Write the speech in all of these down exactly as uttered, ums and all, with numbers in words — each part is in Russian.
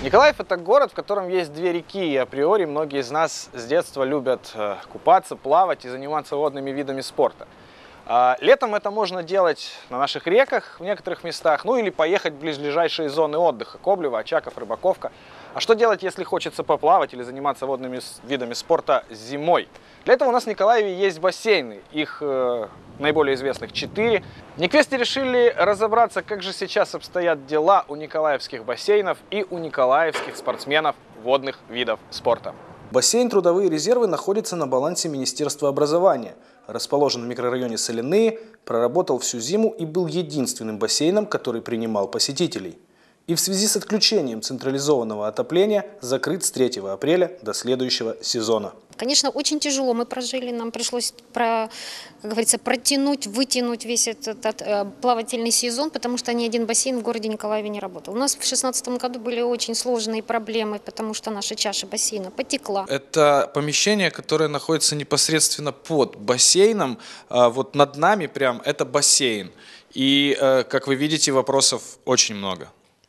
Николаев – это город, в котором есть две реки, и априори многие из нас с детства любят купаться, плавать и заниматься водными видами спорта. Летом это можно делать на наших реках в некоторых местах, ну или поехать в близлежащие зоны отдыха – Коблево, Очаков, Рыбаковка. А что делать, если хочется поплавать или заниматься водными видами спорта зимой? Для этого у нас в Николаеве есть бассейны, их э, наиболее известных четыре. Никвесты решили разобраться, как же сейчас обстоят дела у николаевских бассейнов и у николаевских спортсменов водных видов спорта. Бассейн «Трудовые резервы» находится на балансе Министерства образования. Расположен в микрорайоне Соляные, проработал всю зиму и был единственным бассейном, который принимал посетителей. И в связи с отключением централизованного отопления закрыт с третьего апреля до следующего сезона. Конечно, очень тяжело мы прожили, нам пришлось, про, как говорится, протянуть, вытянуть весь этот, этот плавательный сезон, потому что ни один бассейн в городе Николаеве не работал. У нас в две тысячи шестнадцатом году были очень сложные проблемы, потому что наша чаша бассейна потекла. Это помещение, которое находится непосредственно под бассейном, вот над нами прям это бассейн. И, как вы видите, вопросов очень много.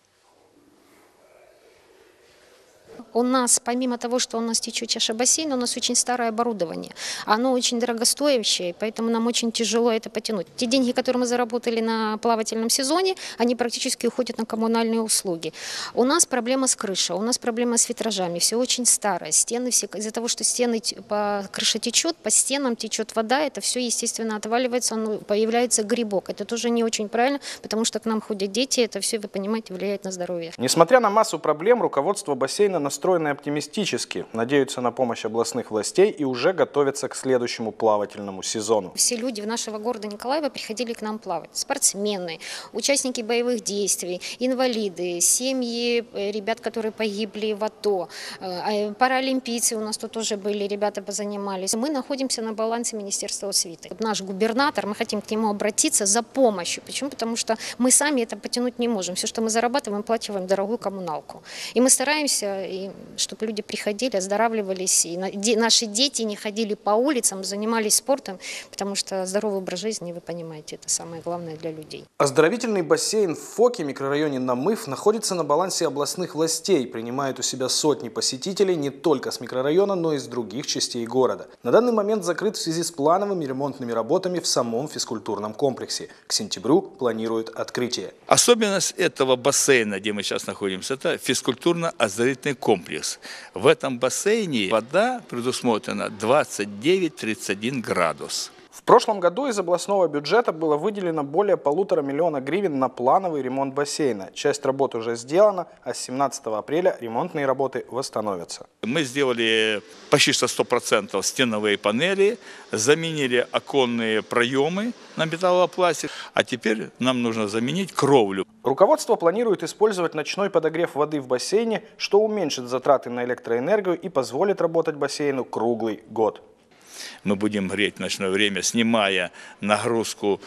У нас, помимо того, что у нас течет чаша бассейна, у нас очень старое оборудование. Оно очень дорогостоящее, поэтому нам очень тяжело это потянуть. Те деньги, которые мы заработали на плавательном сезоне, они практически уходят на коммунальные услуги. У нас проблема с крышей, у нас проблема с витражами. Все очень старое. Стены все, из-за того, что стены, по, крыша течет, по стенам течет вода, это все, естественно, отваливается, оно, появляется грибок. Это тоже не очень правильно, потому что к нам ходят дети, это все, вы понимаете, влияет на здоровье. Несмотря на массу проблем, руководство бассейна настроено оптимистически, надеются на помощь областных властей и уже готовятся к следующему плавательному сезону. Все люди нашего города Николаева приходили к нам плавать. Спортсмены, участники боевых действий, инвалиды, семьи ребят, которые погибли в АТО, паралимпийцы у нас тут тоже были, ребята позанимались. Мы находимся на балансе Министерства освиты. Наш губернатор, мы хотим к нему обратиться за помощью. Почему? Потому что мы сами это потянуть не можем. Все, что мы зарабатываем, оплачиваем дорогую коммуналку. И мы стараемся, и чтобы люди приходили, оздоравливались, и наши дети не ходили по улицам, занимались спортом, потому что здоровый образ жизни, вы понимаете, это самое главное для людей. Оздоровительный бассейн в Фоке, микрорайоне Намыв, находится на балансе областных властей, принимает у себя сотни посетителей не только с микрорайона, но и с других частей города. На данный момент закрыт в связи с плановыми ремонтными работами в самом физкультурном комплексе. К сентябрю планируют открытие. Особенность этого бассейна, где мы сейчас находимся, это физкультурно-оздоровительный комплекс. В этом бассейне вода предусмотрена двадцать девять — тридцать один градус. В прошлом году из областного бюджета было выделено более полутора миллиона гривен на плановый ремонт бассейна. Часть работ уже сделана, а с семнадцатого апреля ремонтные работы восстановятся. Мы сделали почти сто процентов стеновые панели, заменили оконные проемы на металлопластик, а теперь нам нужно заменить кровлю. Руководство планирует использовать ночной подогрев воды в бассейне, что уменьшит затраты на электроэнергию и позволит работать бассейну круглый год. Мы будем греть в ночное время, снимая нагрузку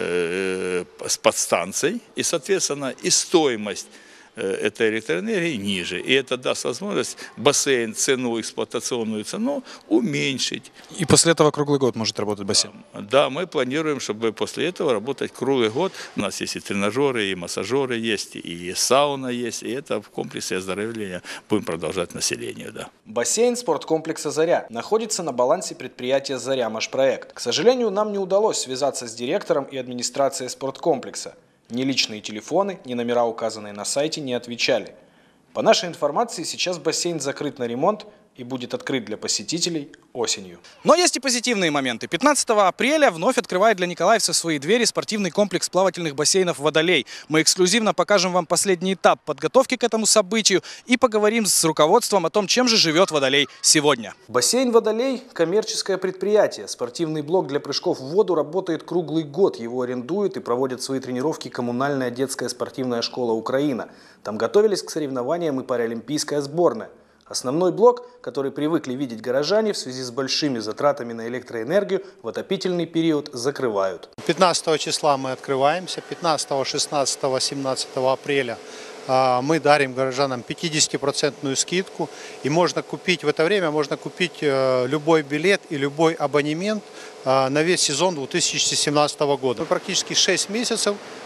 э, с подстанций, и, соответственно, и стоимость этой электроэнергии ниже. И это даст возможность бассейн, цену, эксплуатационную цену уменьшить. И после этого круглый год может работать бассейн? Да, да, мы планируем, чтобы после этого работать круглый год. У нас есть и тренажеры, и массажеры есть, и сауна есть. И это в комплексе оздоровления будем продолжать населению. Да. Бассейн спорткомплекса «Заря» находится на балансе предприятия «Заря Машпроект». К сожалению, нам не удалось связаться с директором и администрацией спорткомплекса. Ни личные телефоны, ни номера, указанные на сайте, не отвечали. По нашей информации, сейчас бассейн закрыт на ремонт и будет открыт для посетителей осенью. Но есть и позитивные моменты. пятнадцатого апреля вновь открывает для николаевцев свои двери спортивный комплекс плавательных бассейнов «Водолей». Мы эксклюзивно покажем вам последний этап подготовки к этому событию и поговорим с руководством о том, чем же живет «Водолей» сегодня. Бассейн «Водолей» – коммерческое предприятие. Спортивный блок для прыжков в воду работает круглый год. Его арендует и проводит свои тренировки коммунальная детская спортивная школа «Украина». Там готовились к соревнованиям и паралимпийская сборная. Основной блок, который привыкли видеть горожане, в связи с большими затратами на электроэнергию в отопительный период закрывают. пятнадцатого числа мы открываемся, пятнадцатого, шестнадцатого, семнадцатого апреля мы дарим горожанам пятидесятипроцентную скидку. И можно купить в это время можно купить любой билет и любой абонемент на весь сезон две тысячи семнадцатого года. Мы практически шесть месяцев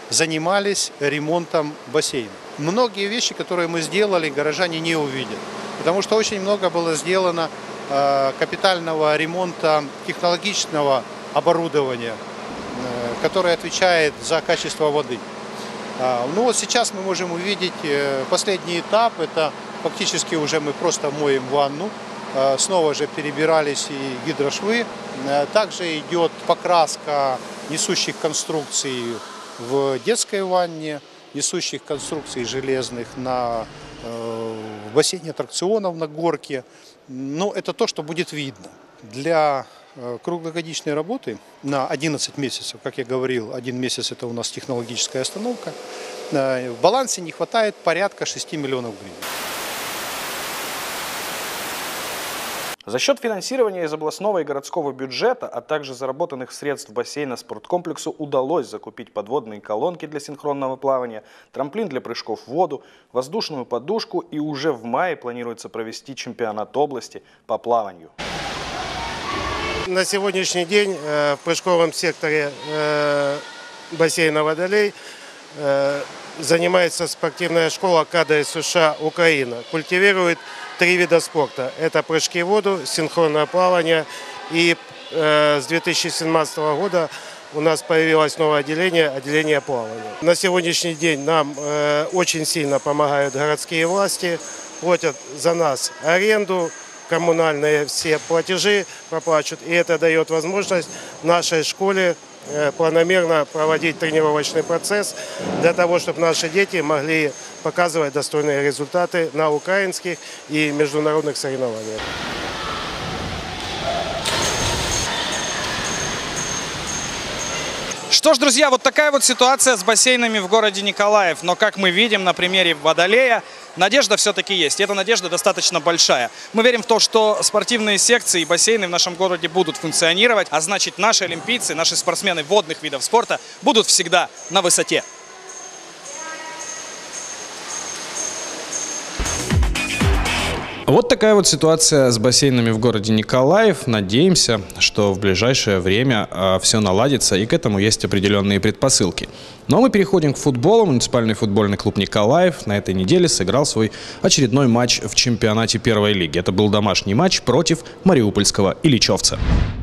занимались ремонтом бассейна. Многие вещи, которые мы сделали, горожане не увидят, потому что очень много было сделано э, капитального ремонта технологичного оборудования, э, которое отвечает за качество воды. Э, ну вот сейчас мы можем увидеть э, последний этап, это фактически уже мы просто моем ванну. Снова же перебирались и гидрошвы. Также идет покраска несущих конструкций в детской ванне, несущих конструкций железных на в бассейне аттракционов на горке. Но это то, что будет видно. Для круглогодичной работы на одиннадцать месяцев, как я говорил, один месяц это у нас технологическая остановка, в балансе не хватает порядка шести миллионов гривен. За счет финансирования из областного и городского бюджета, а также заработанных средств бассейна спорткомплексу удалось закупить подводные колонки для синхронного плавания, трамплин для прыжков в воду, воздушную подушку, и уже в мае планируется провести чемпионат области по плаванию. На сегодняшний день в прыжковом секторе бассейна «Водолей» занимается спортивная школа КДСШ «Украина». Культивирует три вида спорта. Это прыжки в воду, синхронное плавание. И э, с две тысячи семнадцатого года у нас появилось новое отделение, отделение плавания. На сегодняшний день нам э, очень сильно помогают городские власти, платят за нас аренду, коммунальные все платежи проплачивают. И это дает возможность нашей школе планомерно проводить тренировочный процесс для того, чтобы наши дети могли показывать достойные результаты на украинских и международных соревнованиях. Что ж, друзья, вот такая вот ситуация с бассейнами в городе Николаев. Но, как мы видим на примере Водолея, надежда все-таки есть. И эта надежда достаточно большая. Мы верим в то, что спортивные секции и бассейны в нашем городе будут функционировать. А значит, наши олимпийцы, наши спортсмены водных видов спорта будут всегда на высоте. Вот такая вот ситуация с бассейнами в городе Николаев. Надеемся, что в ближайшее время э, все наладится, и к этому есть определенные предпосылки. Ну а мы переходим к футболу. Муниципальный футбольный клуб Николаев на этой неделе сыграл свой очередной матч в чемпионате первой лиги. Это был домашний матч против мариупольского Ильичевца.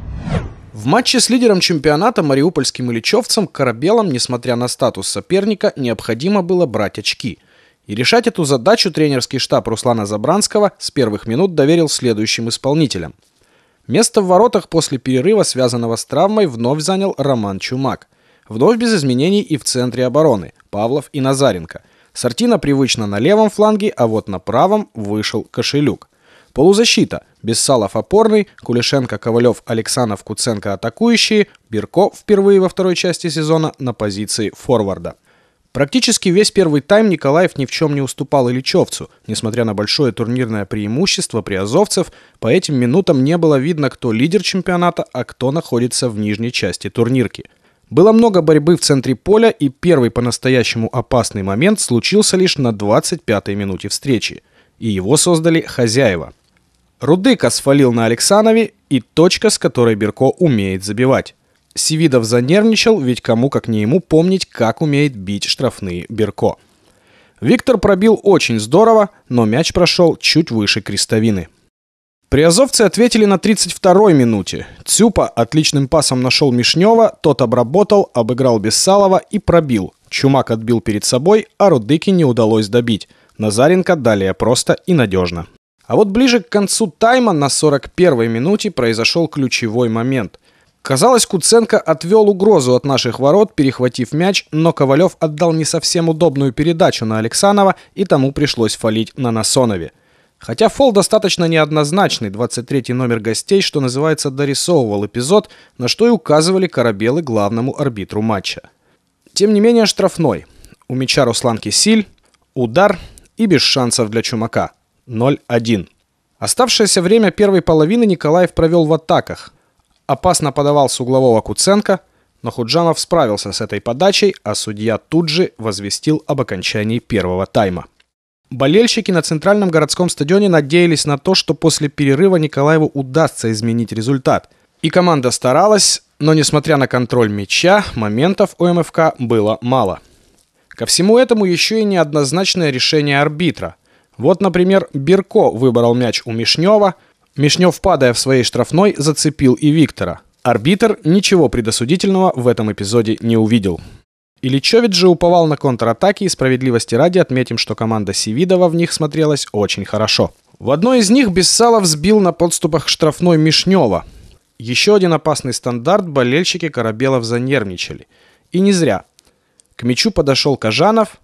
В матче с лидером чемпионата мариупольским Ильичевцем корабелам, несмотря на статус соперника, необходимо было брать очки. И решать эту задачу тренерский штаб Руслана Забранского с первых минут доверил следующим исполнителям. Место в воротах после перерыва, связанного с травмой, вновь занял Роман Чумак. Вновь без изменений и в центре обороны – Павлов и Назаренко. Сартина привычно на левом фланге, а вот на правом вышел Кошелюк. Полузащита – Бессалов опорный, Кулишенко, Ковалев, Александров, Куценко атакующие, Бирко впервые во второй части сезона на позиции форварда. Практически весь первый тайм Николаев ни в чем не уступал Ильичевцу. Несмотря на большое турнирное преимущество приазовцев, по этим минутам не было видно, кто лидер чемпионата, а кто находится в нижней части турнирки. Было много борьбы в центре поля, и первый по-настоящему опасный момент случился лишь на двадцать пятой минуте встречи. И его создали хозяева. Рудыка свалил на Алексанове, и точка, с которой Бирко умеет забивать. Севидов занервничал, ведь кому как не ему помнить, как умеет бить штрафные Бирко. Виктор пробил очень здорово, но мяч прошел чуть выше крестовины. Приазовцы ответили на тридцать второй минуте. Цюпа отличным пасом нашел Мишнева, тот обработал, обыграл Бессалова и пробил. Чумак отбил перед собой, а Рудыке не удалось добить. Назаренко далее просто и надежно. А вот ближе к концу тайма на сорок первой минуте произошел ключевой момент. Казалось, Куценко отвел угрозу от наших ворот, перехватив мяч, но Ковалев отдал не совсем удобную передачу на Александрова, и тому пришлось фолить на Насонове. Хотя фол достаточно неоднозначный, двадцать третий номер гостей, что называется, дорисовывал эпизод, на что и указывали корабелы главному арбитру матча. Тем не менее штрафной. У мяча Руслан Кисиль, удар и без шансов для Чумака. ноль один. Оставшееся время первой половины Николаев провел в атаках. Опасно подавал с углового Куценко, но Худжамов справился с этой подачей, а судья тут же возвестил об окончании первого тайма. Болельщики на центральном городском стадионе надеялись на то, что после перерыва Николаеву удастся изменить результат. И команда старалась, но несмотря на контроль мяча, моментов у МФК было мало. Ко всему этому еще и неоднозначное решение арбитра. Вот, например, Берко выбрал мяч у Мишнева. Мишнев, падая в своей штрафной, зацепил и Виктора. Арбитр ничего предосудительного в этом эпизоде не увидел. Ильичевич же уповал на контратаки, и справедливости ради отметим, что команда Севидова в них смотрелась очень хорошо. В одной из них Бессалов сбил на подступах штрафной Мишнева. Еще один опасный стандарт, болельщики Корабелов занервничали. И не зря. К мячу подошел Кажанов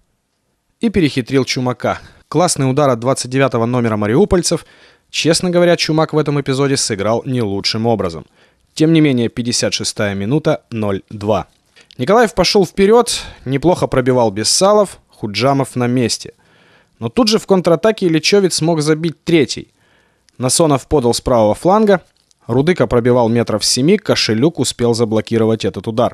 и перехитрил Чумака. Классный удар от двадцать девятого номера мариупольцев. Честно говоря, Чумак в этом эпизоде сыграл не лучшим образом. Тем не менее, пятьдесят шестая минута, ноль два. Николаев пошел вперед, неплохо пробивал Бессалов, Худжамов на месте. Но тут же в контратаке Ильичевич смог забить третий. Насонов подал с правого фланга. Рудыка пробивал метров семи, Кошелюк успел заблокировать этот удар.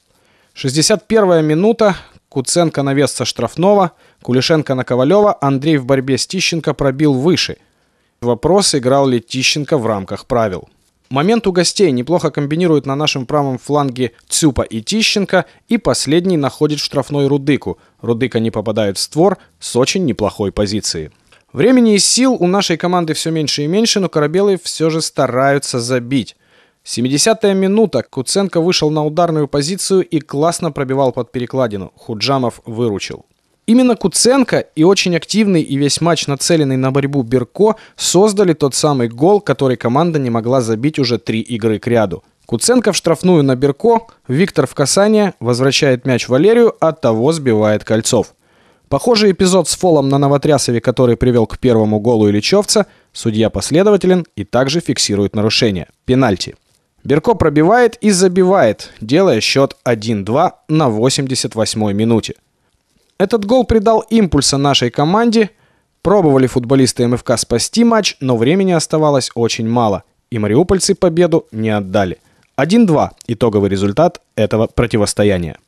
шестьдесят первая минута. Куценко навес со штрафного, Кулишенко на Ковалева, Андрей в борьбе с Тищенко пробил выше. Вопрос, играл ли Тищенко в рамках правил. Момент у гостей неплохо комбинируют на нашем правом фланге Цюпа и Тищенко, и последний находит в штрафной Рудыку. Рудыка не попадает в створ с очень неплохой позиции. Времени и сил у нашей команды все меньше и меньше, но корабелы все же стараются забить. семидесятая минута. Куценко вышел на ударную позицию и классно пробивал под перекладину. Худжамов выручил. Именно Куценко и очень активный и весь матч нацеленный на борьбу Берко создали тот самый гол, который команда не могла забить уже три игры к ряду. Куценко в штрафную на Берко, Виктор в касание, возвращает мяч Валерию, а того сбивает Кольцов. Похожий эпизод с фолом на Новотрясове, который привел к первому голу Ильичевца, судья последователен и также фиксирует нарушение. Пенальти. Берко пробивает и забивает, делая счет один-два на восемьдесят восьмой минуте. Этот гол придал импульса нашей команде. Пробовали футболисты эм эф ка спасти матч, но времени оставалось очень мало. И мариупольцы победу не отдали. один-два – итоговый результат этого противостояния.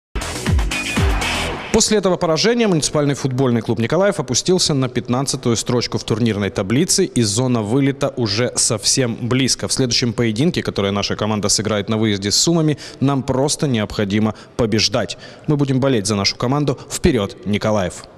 После этого поражения муниципальный футбольный клуб «Николаев» опустился на пятнадцатую строчку в турнирной таблице, и зона вылета уже совсем близко. В следующем поединке, который наша команда сыграет на выезде с Сумами, нам просто необходимо побеждать. Мы будем болеть за нашу команду. Вперед, Николаев!